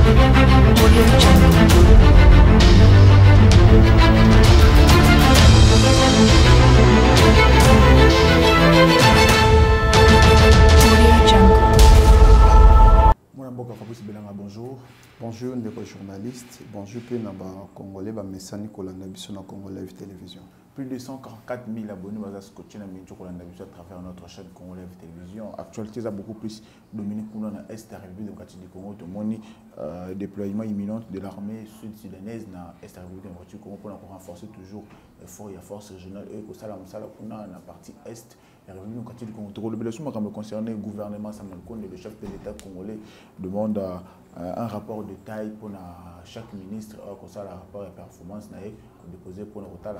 Bonjour. Bonjour, les journalistes. Bonjour, les Congolais, les Congolais Live Télévision. Plus de 144 000 abonnés à travers notre chaîne Congolais Live Télévision. Actualité, a beaucoup plus dominé dans l'Est de la République démocratique du Congo. Tout le monde déploiement imminent de l'armée sud-sudanaise dans l'Est de la République démocratique du Congo pour renforcer toujours l'effort et la force régionale. Et que ça, dans la partie Est. La République démocratique du Congo. Le bénéfice concerne le gouvernement Samuel Konde, le chef de l'État congolais, demande un rapport de taille pour chaque ministre, comme ça, le rapport de performance déposé pour le retard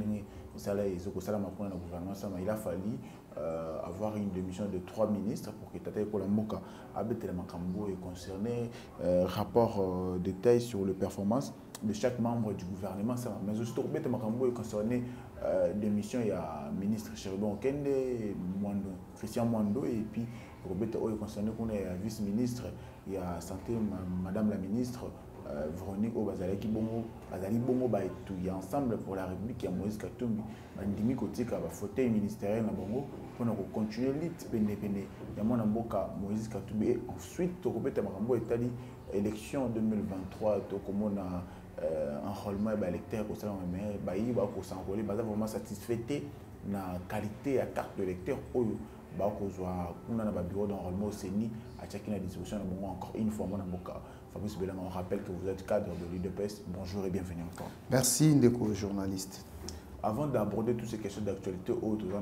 il a fallu avoir une démission de 3 ministres pour que Tata Kola Moka Abetel Makambo est concerné, rapport de taille sur les performances de chaque membre du gouvernement. Mais aussi, Abetel Makambo est concerné démission, il y a ministre Chéribon Kende, Christian Mwando, et puis Robert est concerné qu'on est vice-ministre, il y a santé, madame la ministre, Véronique Obazalaki Bongo, Azali Bongo, il y a ensemble pour la République, il y a Moïse Katumbi, Bandimi Kotika, fauteuil ministériel na Bongo, pour continuer l'île, il y a mon amboka Moïse Katumbi, et ensuite, Robert Makambo est allé élection 2023, comme on a enrôlement électeur, mais il va s'enrôler, vraiment satisfait de la qualité à carte de lecteur. On a un bureau d'enrôlement au CENI à chacune la distribution. Encore une fois, Fabrice Belanga, on rappelle que vous êtes cadre de l'UDPS. Bonjour et bienvenue encore. Merci, Ndeko, journaliste. Avant d'aborder toutes ces questions d'actualité,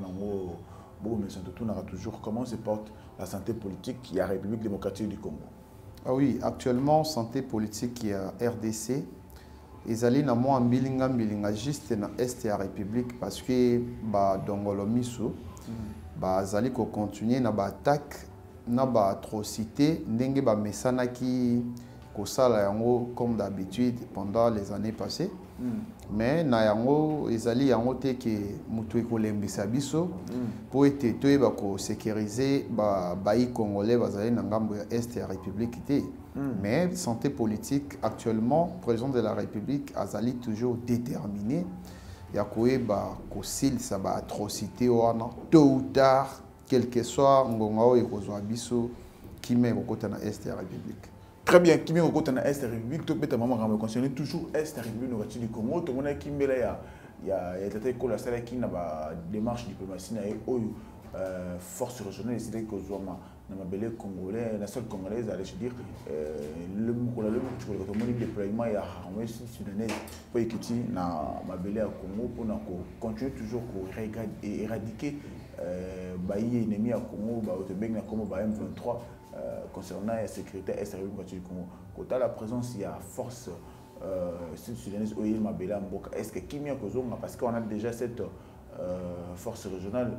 toujours comment se porte la santé politique et la République démocratique du Congo. Ah oui, actuellement, santé politique et RDC. Ils allaient dans moi en bilinga juste dans l'Est de la République parce que Dongolo Miso allait continuer na attaque na atrocité ndenge mesana qui kosala yango comme d'habitude pendant les années passées mais na yango ezali yango te ke mutu ekolembisa biso pour ete toyeba ko sécuriser bayi congolais bazali na ngambo ya Est de la République te. Mais santé politique, actuellement, le président de la République azali toujours déterminé. Il y a quoi ça va atrocité tôt ou tard, quel que soit ngongao et biso qui met au côté de l'Est de la République. Très bien, qui met au côté de l'Est de la République, tout peut maman concerne toujours Est de la République du Congo. Tout le monde qui met là, il y a la salle qui n'a pas démarche diplomatie force régionale, c'est que le Congolais, la seule Congolaise, je dire, le déploiement est armé sud-sudanaise pour écouter ma belle Congo pour continuer toujours à éradiquer les ennemis à Congo, M23 concernant la sécurité est du Congo. Quant à la présence, il y a force sud-sudanaise au Mabela Mboka. Est-ce que Kimia Kozonga, parce qu'on a déjà cette force régionale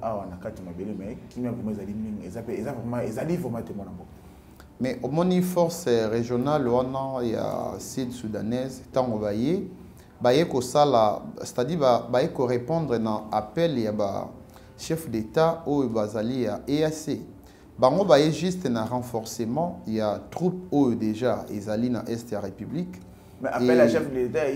mais au moins force régionale il y a sud-soudanaise tant envoyé c'est-à-dire répondre à appel il y a chef d'état au bazali à EAC bango juste un renforcement il y a troupes au déjà ezali na Est de la République. Mais appel à chef de l'État,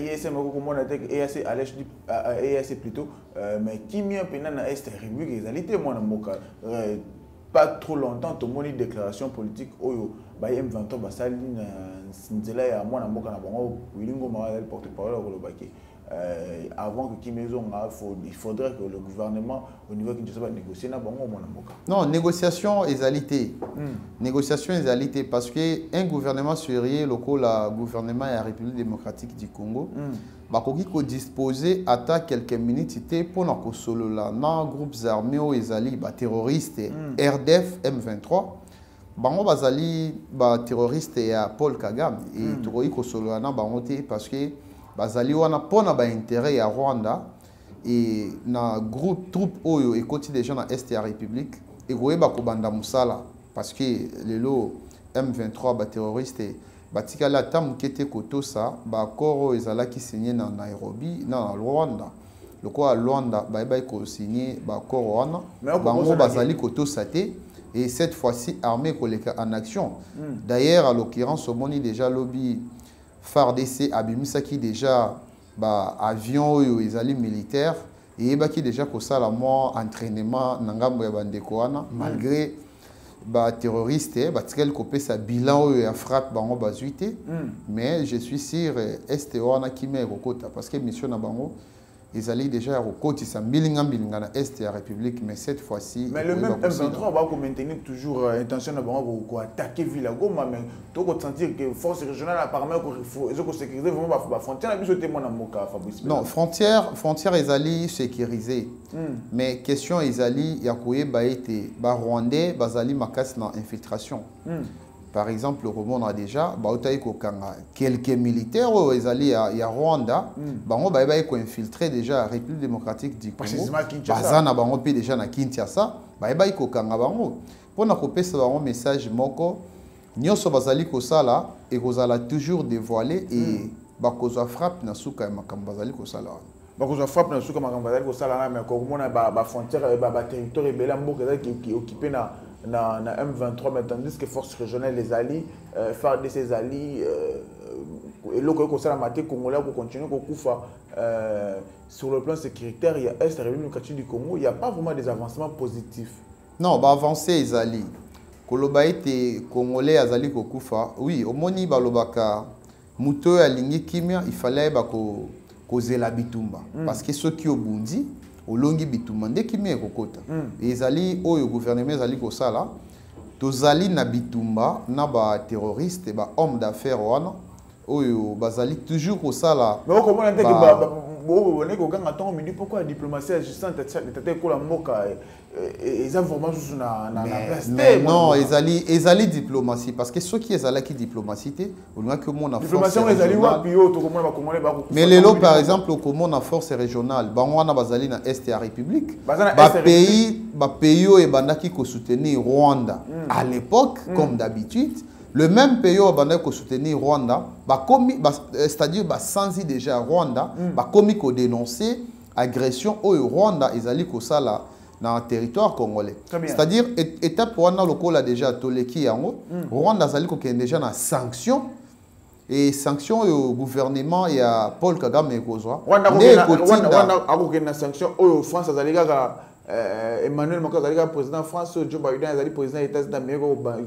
EAC plutôt, mais qui mieux pendant l'Est de la République, ils allaient pas trop longtemps, tout le monde déclaration politique, M23, avant que il faudrait que le gouvernement au niveau qui ne négocie non, négociation est alité. Négociation est alité parce qu'un gouvernement sérieux, le gouvernement de la République démocratique du Congo, il faut disposer à quelques minutes pour nous solo là, dans groupes armés ou terroristes, RDF, M23. Bango bazali terroriste ya Paul Kagame et toroyi ko solo na bango te parce que bazali wana pona ba intérêt ya Rwanda et na groupe troupe oyo et côté des gens na Est de la République et koyeba ko banda musala parce que lelo M23 ba terroriste batikala tam kete koto sa ba koro ezala ki signé na Nairobi na Rwanda le quoi Rwanda ba ko signé ba koro wana bango bazali koto sa te. et cette fois-ci armée en action. D'ailleurs, à l'occurrence, au moni déjà lobby FARDC abimisaki déjà bah avion ou les militaires et qui déjà que ça la moi entraînement nangambo ya bandeko wana malgré bah terroriste bah tel copé sa bilan ou a frappe bango bazuité mais je suis sûr est wana qui met kokota parce que mission na bango ils allaient déjà au côté ça bilinga na est de la République mais cette fois-ci mais le même M23 va maintenir toujours intention de bango attaquer Ville Goma mais tu peux sentir que force régionale apparemment il faut sécuriser vraiment la frontière na biso témoin na moka Fabrice. Non, frontière ils allaient sécuriser mais question ils allaient yakoye ba été ba rwandais bazali makas na infiltration. Par exemple, le Roman a déjà, quelques militaires, ils allaient à Rwanda, ils ont infiltré déjà la République démocratique du Congo. Ils ont déjà na Kinshasa, ils ont pour nous couper ce message, nous sommes toujours dévoilé et ils ont frappé na souka makambazali ko sala. Ils frappe na souka makambazali ko sala mais ko mona ba frontière ba territoire ebela mboka qui occupé na M23 mais tandis que forces régionales les alliés faire de ces alliés et là que ça la matière congolais pour continuer sur le plan sécuritaire il y a est République du Congo il n'y a pas vraiment des avancements positifs. Non bah avancer les alliés koloba été congolais azali kokufa oui au moni balobaka muto ya lingi kimia il fallait ba ko kozela bitumba parce que ceux qui au bundi olongi bitumba ndeki me kokota ezali oyo gouvernement ezali kosala tozali na bitumba na ba terroriste ba homme d'affaires wana oyo bazali toujours kosala mais comment on que pourquoi la diplomatie agissante était ko la moka ils ont vraiment sous na mais non ezali diplomatie parce que ceux qui ezala qui diplomatie on a que mon diplomatie ezali wapi yo to komona ba congolais ba mais lelo par exemple comment na force régionale bango wana bazali na est ya République ba pays et bandaki ko soutenir Rwanda à l'époque comme d'habitude le même pays au bandaki ko soutenir Rwanda c'est-à-dire sans déjà Rwanda commis ko dénoncer agression au Rwanda ezali ko sala dans le territoire congolais. C'est-à-dire, étape où on a le col déjà toleki yango, Rwanda zali ko déjà na sanction et sanction au gouvernement et à Paul Kagame et Kozwa. Rwanda a na sanction au France zali ga Emmanuel Macron zali ga président France, Joe Biden zali président des États-Unis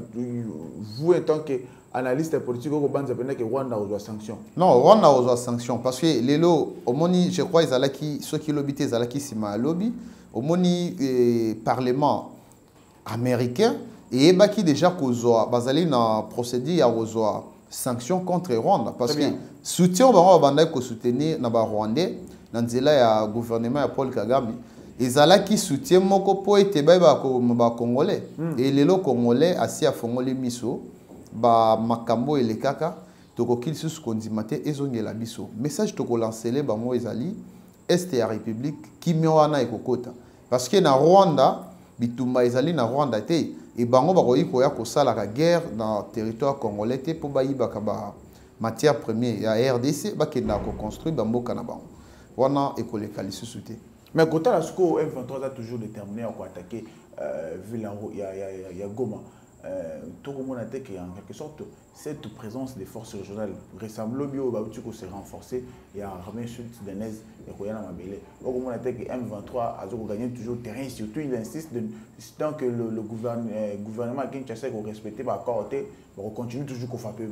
vous en tant que analyste politique au banze que Rwanda a sanction. Non, Rwanda a sanction parce que les lots au moni je crois ils ceux qui lobby zalaki sima lobby au moni parlement américain et qui déjà kozwa bazali na procédure à kozwa sanction contre Rwanda parce que soutien ba banda ko soutenir na ba rwandais na nzela ya gouvernement ya Paul Kagame ezalaki soutien moko po ete ba congolais et lelo congolais asi afongoli miso ba makambo elekaka tokokili susu kondimate ezongela biso message tokolanceler bango ezali est ya République kimioana ekokota parce que na Rwanda bitumba ezali na Rwanda te et bango bakoyi koya kosala ka guerre dans territoire congolais te po bayiba ka ba matière première ya RDC bakenda ko construire bamboka na bango wana ekoleka lisusu te mais kota la sco M23 a toujours déterminé à attaquer ville ya Goma tout le monde a dit qu'en quelque sorte cette présence des forces régionales récemment le bio s'est renforcé et l'armée sud-sudanaise et Koyana Mabele. Donc on a dit que M23 a gagné toujours terrain surtout il insiste tant que le gouvernement Kinshasa a respecté par accord on continue toujours qu'on frappe.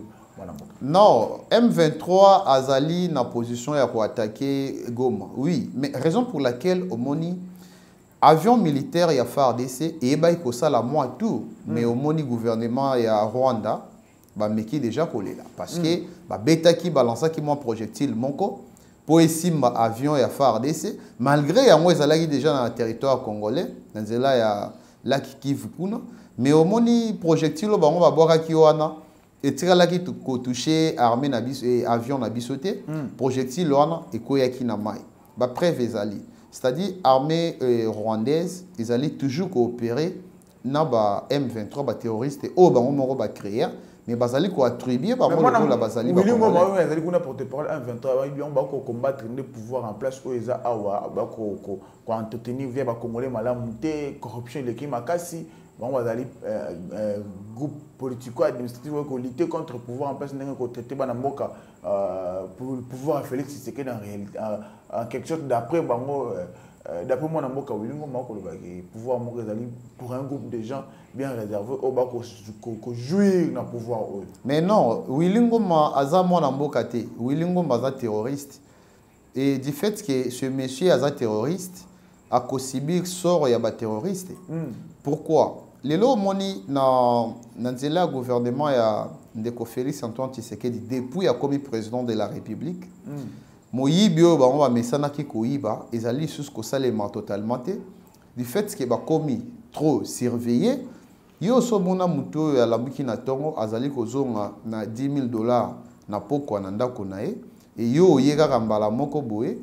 Non, M23 azali na position ya ko attaquer Goma. Oui, mais raison pour laquelle au moni avion militaire ya FARDC et ba ko sala moi tout mais au moni gouvernement ya Rwanda ba meki déjà collé là parce que ba beta qui balança qui moi projectile monko pour esimba avion ya FARDC malgré ya moi ezalaki déjà dans le territoire congolais dans zela ya lac Kivu kuna mais au moni projectile bango ba boka ki wana et tiralaki ko toucher armée na biso et avion na bisoté projectile wana et koyaki na mai ba preuve ezali. C'est-à-dire armée rwandaise, ils allaient toujours coopérer dans les M23 les terroristes au bango ba créer mais bazali ko attribuer par rapport la bazali ba bazali kuna porte-parole M23 ils vont combattre les pouvoirs en place au eza awa ba ko entretenir via ba congolais malamu te corruption le ki makasi on va aller groupe politico-administratif pour lutter contre le pouvoir en place de traiter Banamboka pour le pouvoir Félix Tshisekedi en réalité en quelque chose d'après bango d'après moi Namboka Wilingo Mako le pouvoir pour un groupe de gens bien réservés au bas qu'on jouir dans le pouvoir. Mais non, Wilingo Aza moi Namboka te Wilingo Aza terroriste et du fait que ce monsieur Aza terroriste a subir sort ya ba terroriste. Pourquoi? Les lots moni dans le gouvernement ya Ndeko Félix Antoine Tshisekedi depuis a commis président de la République. Moyibio ba on va mesana ki koiba ezali sous ko salema totalement du fait que ba commis trop surveillé yo so mona muto ya lambiki na tongo azali kozonga na $10,000 na poko na ndako na e yo yeka kambala moko boye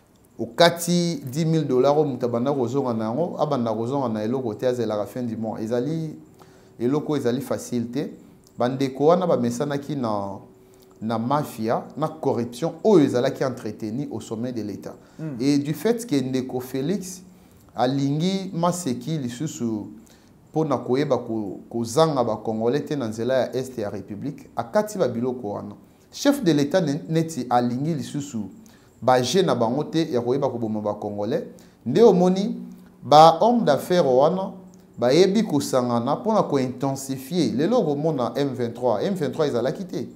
okati $10,000 mutabanda kozonga nango abanda kozonga na eloko te azela la fin du mois ezali eloko ezali facilité bandeko wana ba mesana ki na mafia, na corruption, où ils allaient entretenir au sommet de l'État. Et du fait que Ndeko Félix a lingi maseki lisusu pour na koyeba ko zanga ba congolais te na nzela ya est ya république akati ba biloko wana. Chef de l'État neti a lingi lisusu ba jeune bango te ya koyeba ko boma ba congolais. Nde omoni ba homme d'affaires wana ba yebi ko sangana pour na ko intensifier lelo komona M23 ils allaient quitter.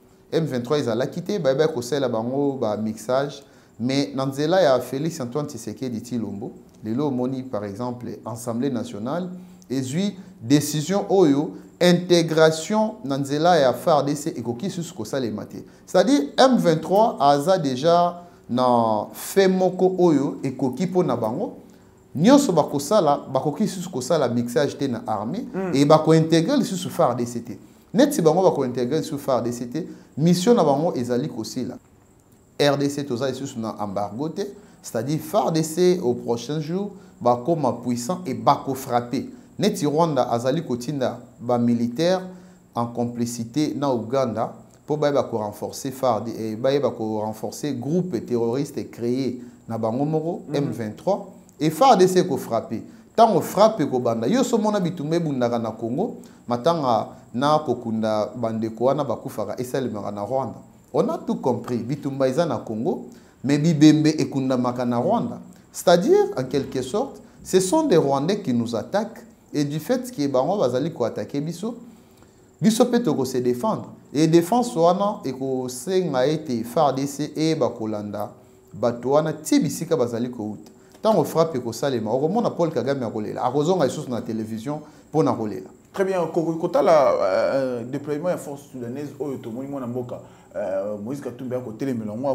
M23 ils allaient quitter, bah kosela bango ba mixage, mais nanzela ya Félix Antoine Tshisekedi Tshilombo, lelo moni par exemple Assemblée nationale, ezui décision oyo intégration nanzela ya FARDC ekoki sus kosala maté. C'est-à-dire M23 aza déjà na fait moko oyo ekoki po na bango. Nyonso bakosala bakoki sus kosala mixage te na armée et bako intégrer sus FARDC te. Net si bango bako intégrer sous FARDC mission na bango ezali kosi la RDC toza sous na embargo te, c'est-à-dire FARDC au prochain jour bako ma puissant et bako frapper. Net si Rwanda azali kotinda ba militaire en complicité na Uganda pour bako renforcer FARDC et bako renforcer groupe terroriste créé na bango moko M23 et FARDC ko frapper. Tant on frappe ko banda yo so mona bitumbe bundaka na Congo matanga na kokunda bandeko wana bakufaka esalemaka na Rwanda. On a tout compris bitumba eza na Congo mais bibembe ekunda maka na Rwanda. C'est-à-dire en quelque sorte ce sont des Rwandais qui nous attaquent et du fait que bango bazali ko attaquer biso peut ko se défendre et défense wana eko senga ete FARDC et bakolanda bato wana tibisika bazali ko uta. Tant on frappe ko salema on a Paul Kagame akolela akozonga isusu na télévision pour na kolela. Très bien, quand la déploiement de force soudanaises au Tomoni Mboka, Moïse Katumbi a côté les Mélangois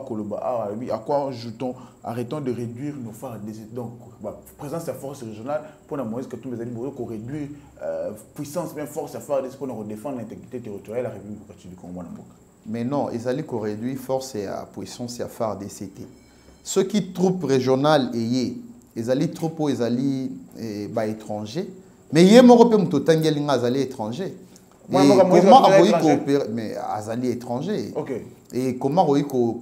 à quoi ajoutons, arrêtons de réduire nos phares. Donc, présence de force régionale pour Moïse Katumbi pour réduire puissance, bien force à faire pour défendre l'intégrité territoriale de la République du Congo. Mais non, ils allaient réduire force et puissance à phare DCT. Ceux qui troupes régionales ils allaient troupes ils allaient étrangers. Mais il y a des étrangers. Comment avez-vous coopéré? Mais azali étranger. Et comment avez-vous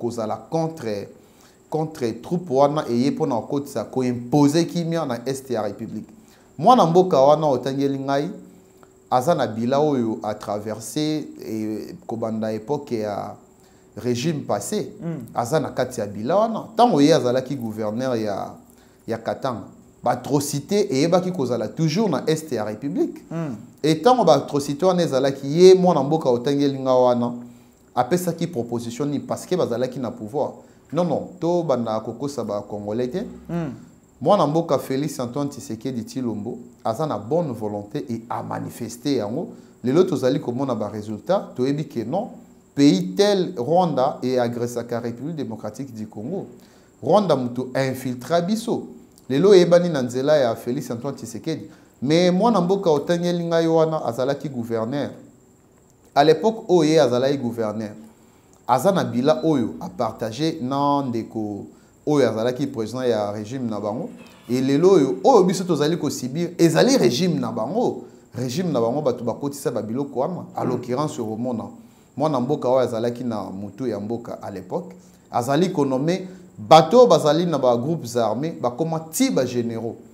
contre troupes wana et pour na côté ça ko imposer qui mi na est ya république. Moi na mboka wana otangeli ngai azana bila oyo a traversé et kobanda époque ya régime passé. Azana kati ya bila wana tango ye azala ki gouverneur ya Katanga. Atrocité et baki kozala toujours na est ya république et tant ba atrocité on ezala ki ye mwana mboka otangeli nga wana apesa ki proposition ni parce que bazala ki na pouvoir non to bana kokosa ba congolais te mwana mboka Félix Antoine Tshisekedi Tshilombo azana bonne volonté et a manifester yango lelo tozali komona ba résultat to ebi que non pays tel Rwanda et agressé la République démocratique du Congo Rwanda mutu infiltra biso lelo ebani na nzela ya Félix Antoine Tshisekedi mais moi na mboka otangeli ngai wana azalaki gouverneur à l'époque oye azalaki gouverneur azana bila oyo a partager na ndeko oyo azalaki président ya régime na bango et lelo oyo biso tozali ko sibir ezali régime na bango batu bakotisa ba biloko wana à l'occurrence romona moi na mboka oyo azalaki na mutu ya mboka à l'époque azali konomé bateau bazali na ba groupes armés ba comment ti ba généraux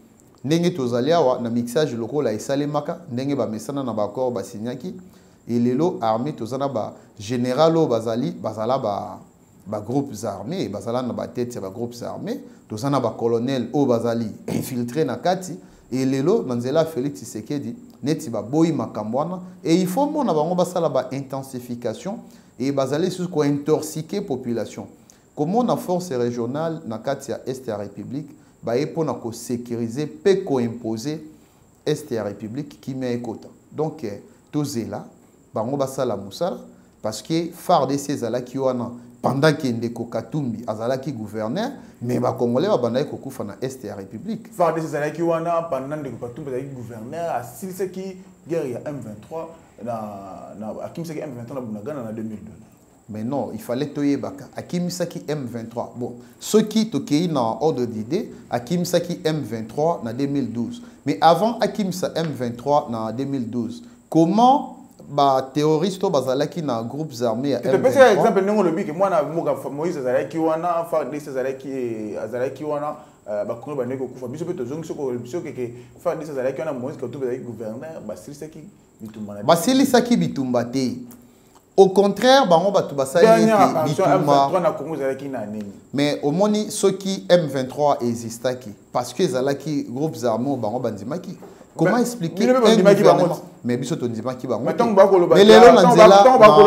ndenge tozali awa na mixage lokola esalemaka ndenge bamesana na bakor basignaki elelo armée tozana ba général o bazala ba groupes armés bazala na ba tête ba groupes armés tozana ba colonel o bazali infiltré na kati elelo na nzela Félix Tshisekedi neti ba boyi makambwana et il faut mona bango basala ba intensification et bazali sur ko intoxiquer population comment na force régionale na kati ya Est ya République ba epona ko sécuriser pe ko imposer Est ya République qui met kota donc tozela bango basala musala parce que FARDC ezalaki wana pendant que Ndeko Katumbi azalaki gouverneur mais ba congolais ba bandaki kokufa na Est ya République FARDC ezalaki wana pendant Ndeko Katumbi azalaki gouverneur asilisaki guerre ya M23 na akimisaki M23 na Bunagana na 2002 mais non il fallait toyebaka akimisaki M23 bon ceux qui tokei na ordre d'idée akimisaki M23 na 2012 mais avant akimisa M23 na 2012 comment ba terroriste bazalaki na groupes armés tu te peux faire exemple ndongo lobi que moi na Moïse azalaki wana FARDC azalaki wana ba kongo ba ndeko kufa biso pe tozongi soko que FARDC azalaki wana Moïse Katumbi azalaki gouverneur basilisaki bitumba basilisaki bitumba te au contraire bango batu basali bitumba na Congo azalaki na nini mais au moni ceux qui M23 existaki parce que azalaki groupes armés bango bandimaki. Comment expliquer un gouvernement mais biso to ndimaki bango mais lelo na nzela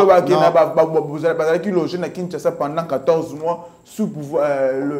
bazalaki logé na Kinshasa pendant 14 mois sous pouvoir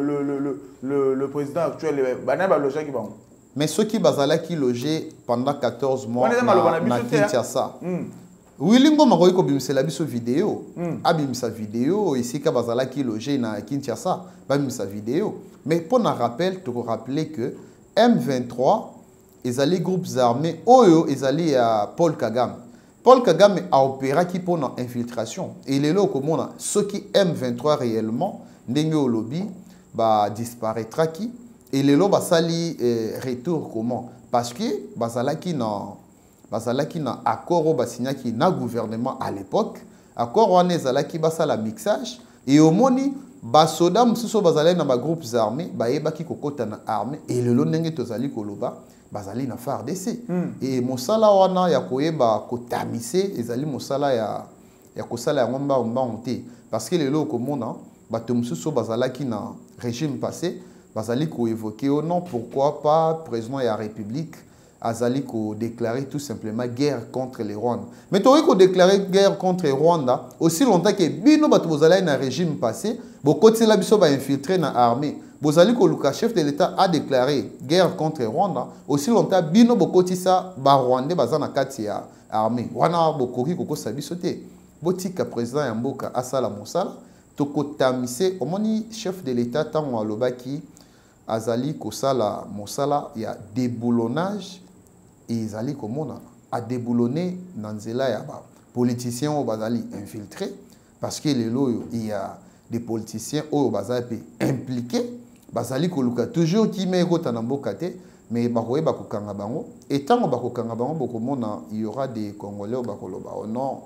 le président actuel bana ba logé ki bango mais ceux qui bazalaki logé pendant 14 mois na Kinshasa Willy Ngoma ko bimisela biso vidéo abimisa vidéo ici ka bazalaki logé na Kinshasa babimisa vidéo mais pour un rappel tu rappeler que M23 ils allaient groupes armés oyo ils allaient à Paul Kagame a opéré qui pour une infiltration et les locaux comment ceux qui M23 réellement ndenge au lobby ba disparaîtra qui et les locaux sali retour comment parce que bazalaki na accord ba signaki na gouvernement à l'époque accord wana ezalaki basala mixage et au moni basoda mususu bazalaki na ba groupes armés ba yebaki kokota na armée et le ndenge tozali koloba bazali na FARDC et mosala wana ya koyeba kotamise ezali mosala ya kosala ya ngomba onte parce que lelo komona bato mususu bazalaki na régime passé bazali ko évoquer au non pourquoi pas président ya République azali ko déclarer tout simplement guerre contre les Rwanda mais toi ko déclarer guerre contre les Rwanda aussi longtemps que bino bato bozala na régime passé bokoti la biso ba infiltrer na armée Bozali Koluka, chef de l'État, a déclaré guerre contre Rwanda. Aussi longtemps, Bino Bokotisa, Rwandais, Bazana Katia, armée. Wana Bokori, Koko Sabisote. Botika, président Yamboka, Asala Moussala. Toko Tamise, Omoni, chef de l'État, Tango Alobaki, Azali Kosala Moussala, il y a déboulonnage. Et Azali Komona a déboulonné Nanzela Yaba. Politiciens au Bazali infiltrés. Parce que les loyaux, il y a des politiciens au Bazali impliqués. Bazali koluka toujours qui met rotanambokate mais bakoye bakokanga bango et tant bakokanga bango bokomona il y aura des Congolais bakoloba oh non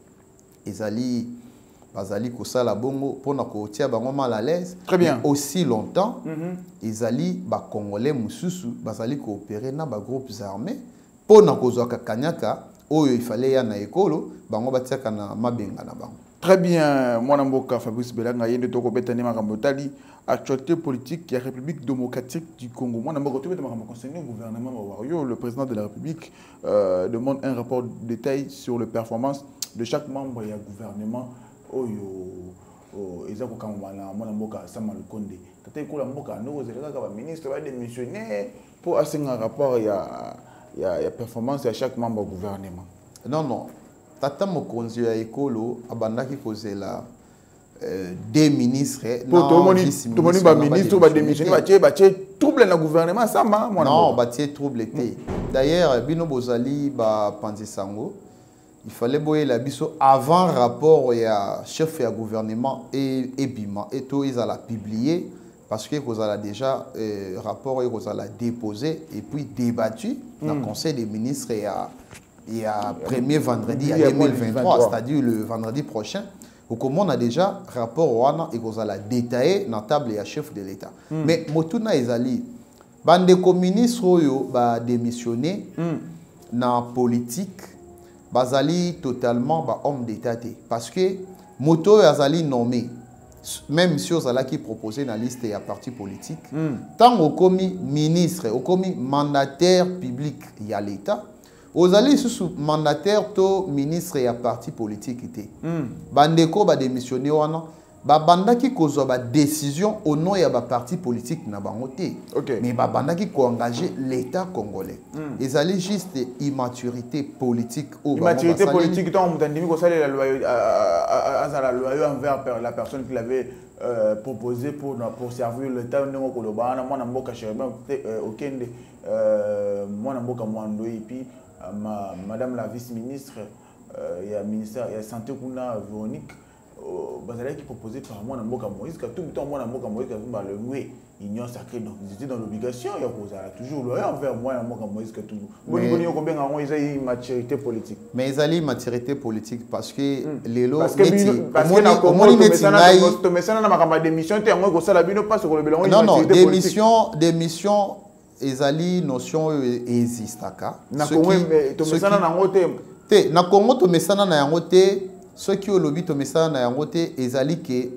ezali bazali kosala bongo pona kotia bango mal à l'aise très bien aussi longtemps ezali ba Congolais mususu bazali coopérer na ba groupes armés pona kozwa kanyaka oyo il fallait ya na ekolo bango batiaka na mabenga na bango. Très bien, moi Namboka Fabrice Belanga yende toko betani makambotali actualité politique de la République démocratique du Congo. Moi Namboka to betani makambo gouvernement Wario, le président de la République demande un rapport de détail sur les performances de chaque membre du gouvernement oyo ezako kamana moi Namboka Sama Lukonde. Tata ko Namboka no zelaka ka ministre va démissionner pour assurer un rapport ya performance à chaque membre du gouvernement. Non. Tata Mokonzi ya ekolo abandaki kozela des ministres tout moni ba ministre ba démissionner ba trouble na gouvernement sama non ba trouble été d'ailleurs bino bozali ba panzisango il fallait boyer la biso avant rapport ya chef ya gouvernement et bima et tout ils allaient publier parce que vous allez déjà rapport et vous allez déposer et puis débattu dans le conseil des ministres il y a premier vendredi 2023, c'est-à-dire le vendredi prochain, où comme on a déjà rapport et qu'on a détaillé dans la table et à chef de l'État. Mais Motuna Ezali, bande ministre oyo ba démissionné na politique bazali totalement ba homme d'état parce que moto azali nommé même si ozala qui proposé na liste ya parti politique tant au commis ministre au commis mandataire public ya l'état ozali sous mandataire to ministre ya parti politique té bandeko ba démissionné wana ba bandaki kozwa ba décision au nom ya ba parti politique na bango té mais ba bandaki ko engager l'état congolais ezali juste immaturité politique au immaturité politique tant mutandimi ko sala la loi la loi envers la personne qui l'avait proposé pour servir l'état ndongo ko lobana mwana mboka Cherubin okende mwana mboka Mwando et puis madame la vice-ministre il y a ministère il y a santé kuna Véronique bazala qui proposé par moi Mboka Moïse que tout le temps moi Mboka Moïse va le louer union sacrée donc ils étaient dans l'obligation il y a toujours loyal envers moi Mboka Moïse que tout boni combien en ils ont maturité politique mais ils ont maturité politique parce que les lois parce que to mesana na makamba démission te ngo ko sala bino pas sur le bilan non démission ezali notion existaka na Congo to mesana na ngote te na Congo to mesana na yango te ceux qui ont lobby to mesana na yango te ezali ke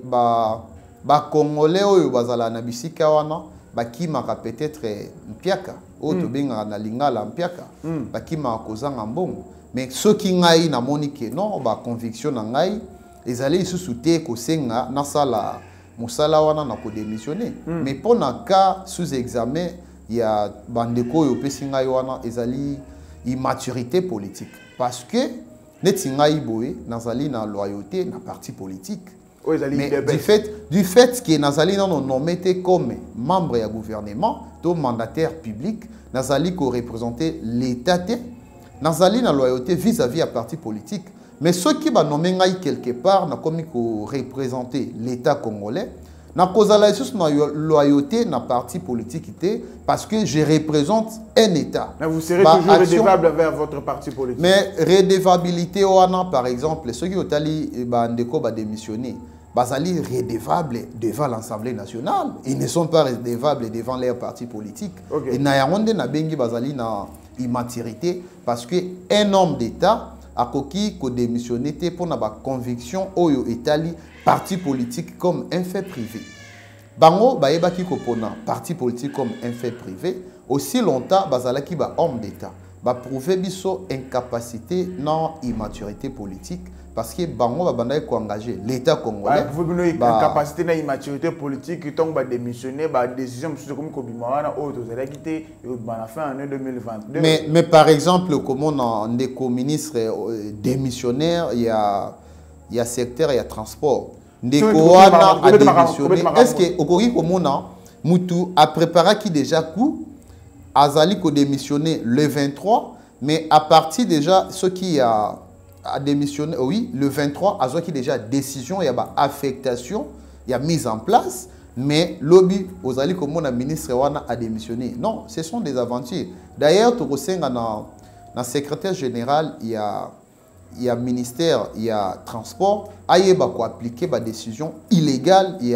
ba congolais oyo bazala na bisika wana bakimaka peut-être mpiaka oyo tobengaka na lingala mpiaka bakimaka kozanga mbongo mais soki ngai namoni ke non ba conviction na ngai ezali lisusu te kosenga nasala mosala wana na kodémissionner mais pour na cas sous examen ya bandeko oyo pesi ngai wana ezali immaturité politique parce que neti ngai boye nazali na loyauté na parti politique mais du fait que nazali non nommé comme membre du gouvernement to mandataire public nazali ko représenter l'état nazali na loyauté vis-à-vis à parti politique mais ceux qui ba nommé ngai quelque part na komi ko représenter l'état congolais na kozala juste na loyauté na parti politique parce que je représente un état. Mais vous serez toujours redevable vers votre parti politique. Mais redevabilité wana par exemple ceux qui ont tali bandeko ba démissionner bazali redevable devant l'Assemblée nationale, ils ne sont pas redevables devant leur parti politique. Et na yangonde na bengi bazali na immaturité parce que un homme d'état a koki ko démissionner pour na ba conviction oyo etali parti politique comme un fait privé. Bango baeba ki kopona parti politique comme un fait privé aussi longtemps bazala ki ba homme d'état ba prouver biso incapacité non immaturité politique parce que bango ba banda ko engager l'état congolais vous avez incapacité na immaturité politique donc ba démissionner ba décision monsieur comme kobimana o to zela quitté ba fin en 2022 mais par exemple comme on ndeko ministre démissionnaire il y a secteur il y a transport ndeko wana a démissionné est-ce que okoki komona mutu a préparé qui déjà coup azali ko démissionner le 23 mais à partir déjà ce qui a démissionné oui le 23 azaki déjà décision il y a affectation il y a mise en place mais lobby ozali komona ministre wana a démissionné non ce sont des aventures d'ailleurs to kosenga na secrétaire général il y a ministère il y a transport ayeba ko appliquer ba décision illégale il y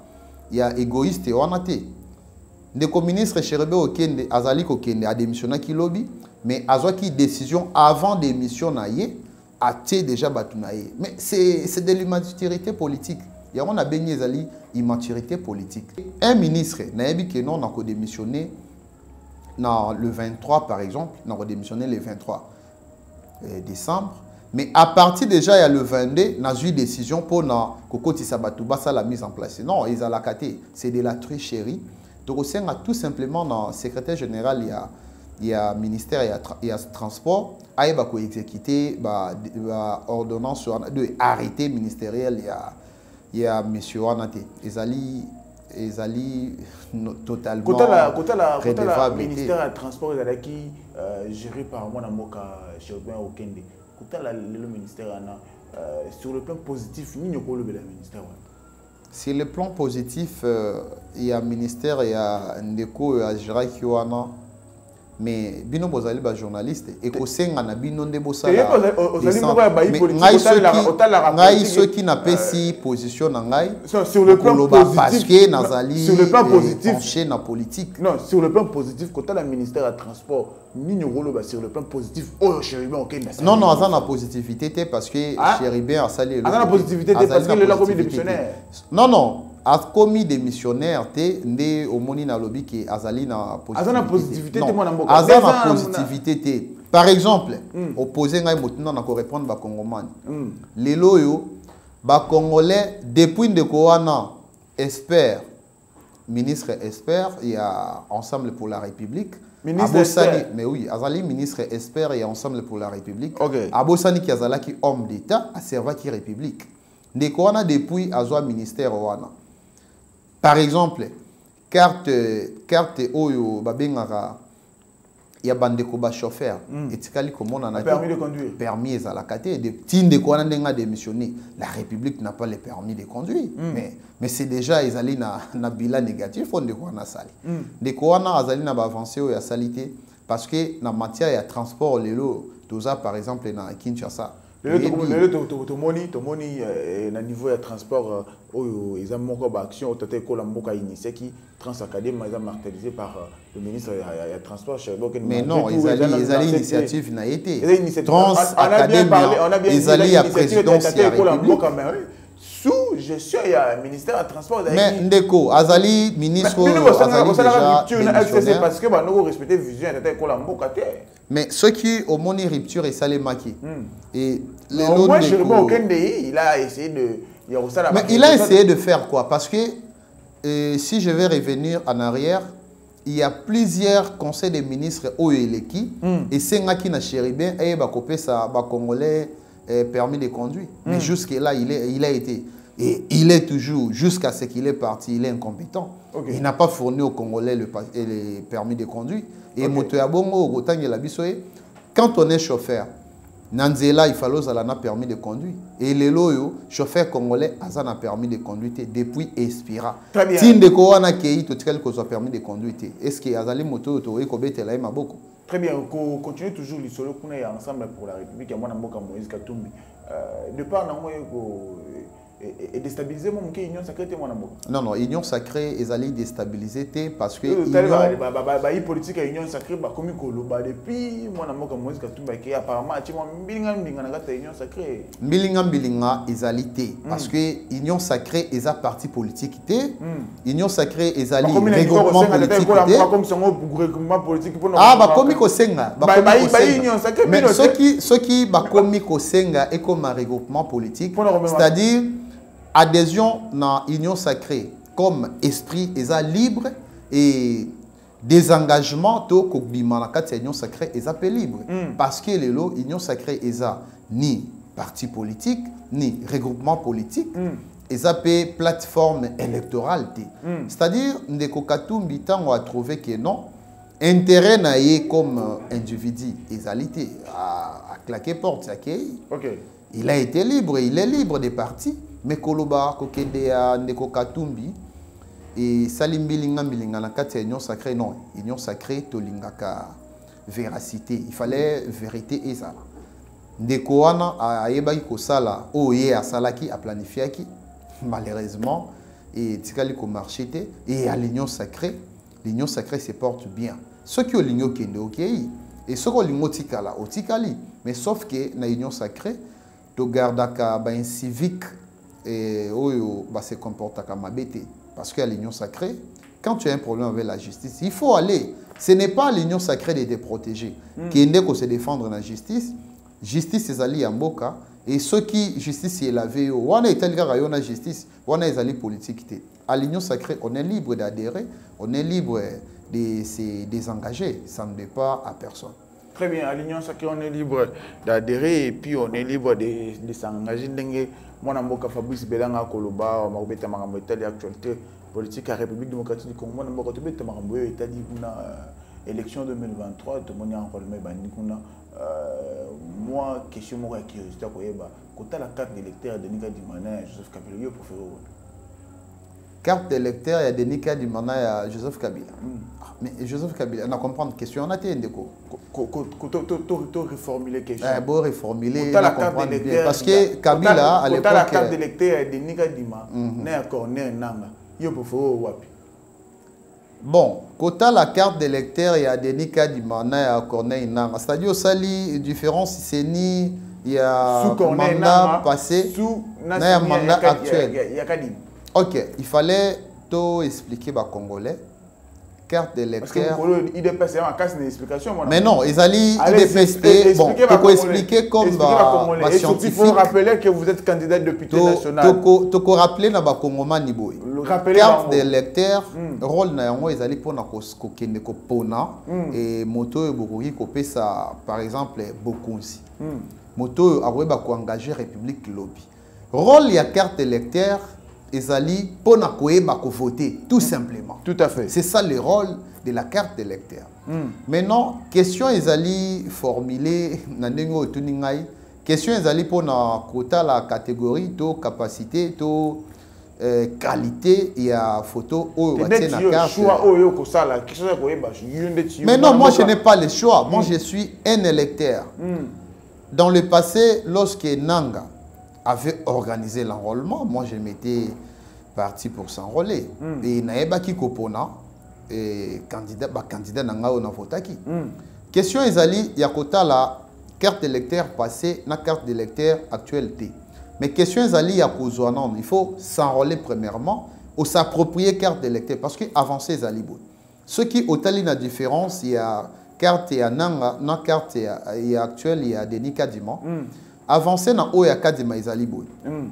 a égoïste wana te ndeko ministre Cherubin okende azali ko kende a démissionné ki lobby mais azaki décision avant démission na ye a déjà batunaye mais c'est de l'immaturité politique il y a on a baigné zali immaturité politique un ministre nayebi ke non na ko démissionner na le 23 par exemple na ko démissionner le 23 décembre mais à partir déjà il y a le 22 na eu décision pour na kokoti sabatu basa la mise en place non ils a la caté c'est de la tricherie donc on a tout simplement dans secrétaire général il y a ministère il y a transport aïba ko exécuter ba ordonnance de arrêté ministériel il y a monsieur Wanate ezali totalement côté la ministère du transport qui géré par moi Mboka Cherubin Okende côté le ministère sur le plan positif ni nyoko le ministère sur le plan positif il y a ministère il y a ndeko ya Jiraki wana mais bino bozali ba journaliste et ko senga na bino nde bosala ngai ceux qui n'a pas si position na ngai sur le plan positif parce que nazali sur le plan positif penché na politique non sur le plan positif quand la ministère du transport ni rolo sur le plan positif oh Chéribin OK non non ça na positivité parce que Chéribin a sali le na positivité parce que le la commis démissionnaire non non a commis démissionnaire té ndé omoni na lobby ki azali na positivité té mona mboka azana positivité té par exemple opposé ngai motina na ko répondre ba congolais lelo yo ba congolais depuis ndeko wana expert ministre expert il y a ensemble pour la république Abosani, mais oui, azali ministre expert et ensemble pour la république Abosani qui azala qui homme d'état a servi qui république ndeko wana depuis azwa ministère wana. Par exemple, carte oyo babengaka ya bandeko ba chauffeur etikali komona na permis de conduire permis ezalakate de tinde ko na ndenga démissionner la république n'a pas le permis de conduire mais c'est déjà ezali na bilan négatif on de ko na sali de ko na azali na ba avancer oyo ya salité parce que na matière ya transport lelo toza par exemple na Kinshasa tomoni na niveau ya transport oyo eza moko ba action otata ekola mboka initié qui Transacadémie eza martelisé par le ministre ya transport mais non ezali initiative na été Transacadémie ezali ya présidence ya république sous gestion ya ministère du transport mais ndeko azali ministre azali parce que ba no respecter vision ya tata ekola mboka te. Mais ceux qui ont moni rupture et salemaki et les moi il a essayé de mais il a essayé de faire quoi parce que si je vais revenir en arrière il y a plusieurs conseils des ministres Oyeleki et Sengaki na Chéribin et bakopesa ba congolais permis de conduire mais jusque là il a été et il est toujours jusqu'à ce qu'il est parti il est incompétent il n'a pas fourni aux Congolais le permis de conduire. Et quand on est chauffeur, Nanzela, il fallait un permis de conduire. Et les loyaux, chauffeur congolais, a un permis de conduire depuis Espira. Très bien. Si on a permis de conduire, est-ce que Azali Moto est beaucoup? Très bien, on continue toujours l'histoire qu'on est ensemble pour la République. Il y a Moïse Katumbi. De part, et déstabiliser mon union sacrée non non union sacrée ils allaient déstabiliser parce que union politique à union sacrée comme depuis moi na moka Moïse Katumbi qui apparemment mbilinga na kata union sacrée mbilinga ezalité parce que union sacrée est un parti politique union sacrée ezali regroupement politique ah ba komi ko senga union sacrée mais ceux qui ba komi ko senga et comme un regroupement politique c'est-à-dire adhésion dans l'union sacrée comme esprit est libre et désengagement to kobima na kati union sacrée est libre parce que l'union sacrée est ni parti politique ni regroupement politique est plateforme électorale c'est-à-dire ndeko Katumbi tango a trouvé que non intérêt na yé comme individu ezalité à claquer porte il a été libre il est libre des partis mais koloba kokende ya ndeko Katumbi et salimbilinga milinga na kati union sacrée non union sacrée tolingaka véracité il fallait vérité ezala ndeko wana ayebaki kosala oye asalaki a planifiaki malheureusement et tikali ko marché et à l'union sacrée se porte bien ceux qui ont l'union kende OK et ceux qui ont l'union tikala otikali mais sauf que na union sacrée to gardaka ba un civique et oyo ba se comporta comme abete parce que à l'union sacrée quand tu as un problème avec la justice il faut aller ce n'est pas l'union sacrée de te protéger qui est ko se défendre la justice ezali mboka et ceux qui justice est lavé wana etalika rayona justice wana ezali politique te à l'union sacrée on est libre d'adhérer on est libre de se désengager ça ne dépend à personne. Très bien, à l'union sacrée on est libre d'adhérer et puis on est libre de s'engager. Moi, je suis Fabrice Belanga Koloba, je suis en actualité politique à la République démocratique du Congo. Je suis en élection 2023, tout le monde est en rôle. Moi, question de curiosité, quand la carte d'électeur de Nika Dimana, Joseph Kabila, pour faire carte d'électeur, il y a Denis Kadimana, il y a Joseph Kabila. Mais Joseph Kabila, on a compris une question, on a été indéco. Reformuler quelque chose. Bon, reformuler, la carte d'électeur. Parce que Kabila, à l'époque... la carte d'électeur est Denis Kadima, n'est encore né Nanga. Bon, quota la carte d'électeur, il y a Denis Kadimana, il y a Corneille Nanga. C'est-à-dire, la différence, c'est ni... Il y a un mandat passé, il y a un mandat actuel. Ok, il fallait tout expliquer aux Congolais. Carte d'électeur. Il dépasse en casse d'explication. Mais non, ils allaient dépaster. Bon, tu peux expliquer comme et surtout, il faut rappeler que vous êtes candidat de député national. Tu peux rappeler na ba Congomani boy. Carte d'électeur, rôle na yango ils allaient pour na kokende ko pona et moto e bokoki ko pesa par exemple bokonzi. Moto a ba ko engager République lobby. Rôle ya carte d'électeur Ezali pour voter, tout simplement. Tout à fait. C'est ça le rôle de la carte d'électeur. Maintenant, question Ezali formulée, question Ezali pour na quota la catégorie, to capacité, to qualité, il y a photo ou carte. Mais non, moi je n'ai pas le choix. Moi je suis un électeur. Dans le passé, lorsque Nanga avait organisé l'enrôlement, moi je m'étais parti pour s'enrôler. Et naeba ki kopona candidat nanga ona votaki. Question ezali yakota la carte d'électeur passée na carte d'électeur actualité. Mais question ezali yakozwa non, il faut s'enrôler premièrement ou s'approprier carte d'électeur parce que avancer ezali bo. Ce qui otali na différence, il y a carte ya nanga na carte ya actuelle, il y a Denis Kadima. Avancer dans Oya Kadima Izali Boy.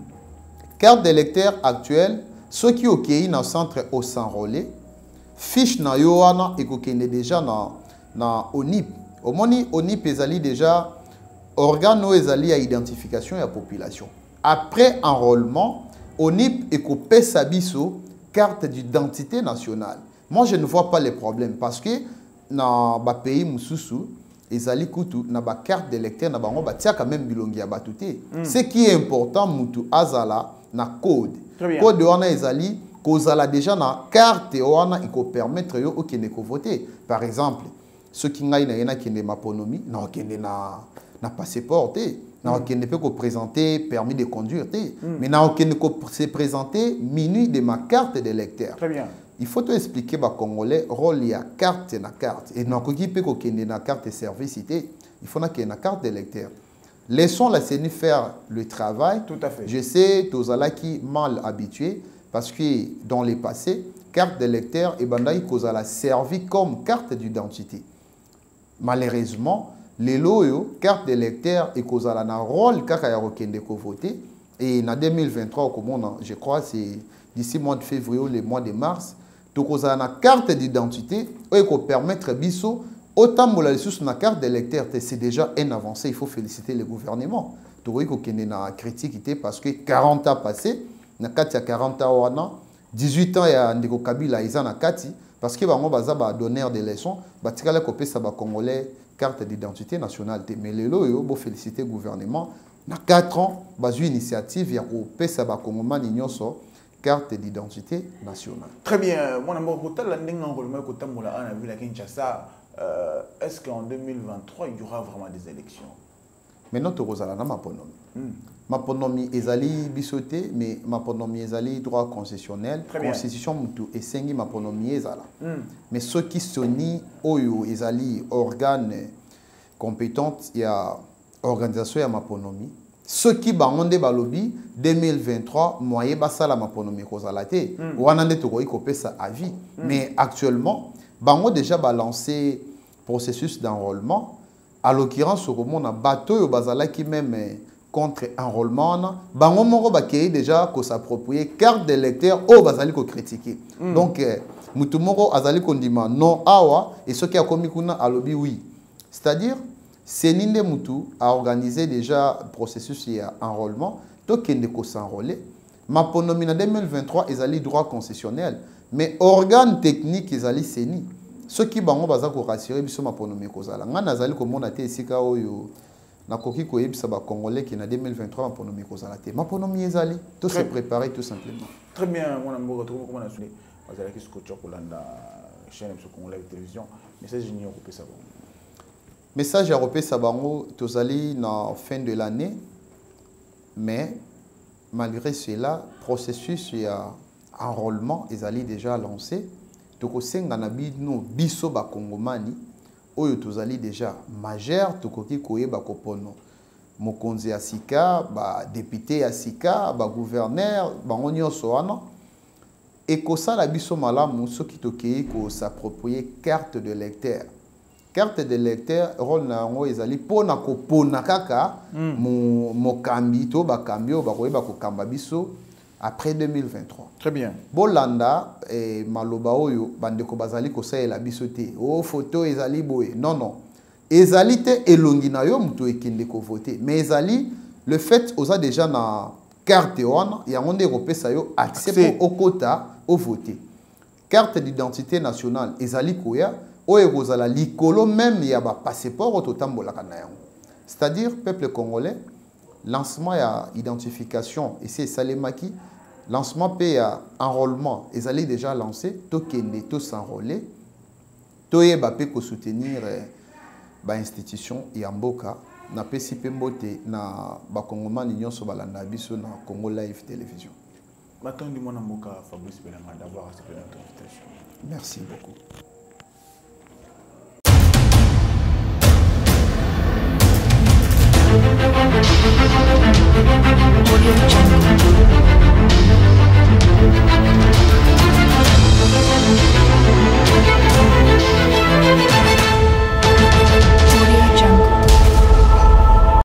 Carte d'électeur actuelle, ceux qui ont dans le centre au s'enrôler, fiche na Yoana et qui déjà dans ONIP. Au moni ONIP Izali déjà organe Izali à identification et à population. Après enrôlement, ONIP et coupé Sabiso carte d'identité nationale. Moi je ne vois pas les problèmes parce que dans le pays Moussoussou, ezali kutu na ba carte d'électeur na bango batia quand même bilongi ya batuté. Ce qui est important mutu azala na code. Code wana ezali kozala déjà na carte wana iko permettre yo okende ko voter. Par exemple, ceux qui ngai na yena kende maponomi na okende na passeport te, na okende pe ko présenter permis de conduire te, mais na okende ko se présenter minuit de ma carte d'électeur. Très bien. Il faut te expliquer aux Congolais rôle ya carte na carte et non qui peut kende na carte de service il faut qu'il y ait une carte d'électeur. Laissons la CENI faire le travail. Tout à fait. Je sais tozala qui mal habitué parce que dans le passé carte d'électeur et bandai kozala servi comme carte d'identité. Malheureusement les loyo carte d'électeur et kozala na rôle kaka ya kende ko voter et en 2023 comme je crois c'est d'ici mois de février ou le mois de mars. Donc, on a une carte d'identité qui peut permettre biso autant que la carte d'électeur. C'est déjà un avancé. Il faut féliciter le gouvernement. Donc, il y a une critique parce que 40 ans passés, il y a 40 ans, 18 ans, il y a Ndeko Kabila, il y a parce que les donneurs de leçons, il y a des Congolais carte d'identité nationale. Mais les lois, il faut féliciter le gouvernement. Dans 4 ans, il y a une initiative qui a des carte d'identité nationale. Très bien. Mon amour, est-ce qu'en 2023, il y aura vraiment des élections? Maintenant, tu as ma Maponomi. Maponomi ezali bisoté, mais Maponomi ezali droit concessionnel. Constitution mutu et sengi Maponomi ezala. Mais ceux qui sont oyo ezali organe compétente, il y a organisation ya Maponomi. Ceux qui bangonde balobi 2023 moyen basala maponomi kozalate wanande tokoi kopesa avis mais actuellement bango déjà balancé processus d'enrôlement à l'occurrence au monde na bateau yo bazala qui même contre enrôlement bango moko bakei déjà ko s'approprier carte d'électeur o bazali ko critiquer donc mutu moko azali kondima non awa et ceux qui a commis kuna alobi oui c'est-à-dire Seninde Moutou a organisé déjà le processus d'enrôlement. Donc, il faut s'enrôler. Maponomi en 2023, ils ont droit concessionnel. Mais organes techniques, ils ont Seni. Ceux qui ont rassuré, ils ont Maponomi. Ils ont dit que nakoki koyebisa ba Congolais qui na 2023 maponomi kozala te. Maponomi ezali, tout se préparer tout simplement. Très bien, mon amour, comment on a sonné. Vous allez scotcher pour la chaîne de Congolais télévision. Message génial au P Sabango. Message à P Sabango, tozali na fin de l'année, mais malgré cela, processus et enrôlement ezali déjà lancé. Toko senga na bino biso ba Kongomani. Oyo tozali déjà majeur tokoki koyeba kopono mokonzi ya sika ba député ya sika ba gouverneur bango nyonso wana ekosala biso malamu soki tokei ko s'approprier carte de lecteur rôle na yango ezali pona kopona kaka mokambi to bakambi oyo bakoyeba kokamba biso après 2023. Très bien. Bolanda maloba oyo bandeko bazali kosalela biso te. Oh photo ezali boye. Non. Ezali te elongi na yo muto ekende ko voter. Mais ezali le fait oza déjà na carte wana yango nde kopesa yo accès au quota au voter. Carte d'identité nationale ezali koya oyo kozala likolo même ya ba passeport ototambolaka na yango. C'est-à-dire peuple congolais lancement ya identification et c'est Salemaki lancement paye enrôlement ils allaient déjà lancé tokende to s'enrôler toyeba pe ko soutenir ba institution ya mboka na pesi pe mbote na ba kongomani nyonso balanda biso na Congo Live Télévision. Maintenant du mon mboka Fabrice Belanga d'avoir accepté notre invitation. Merci beaucoup. Audio Jungle.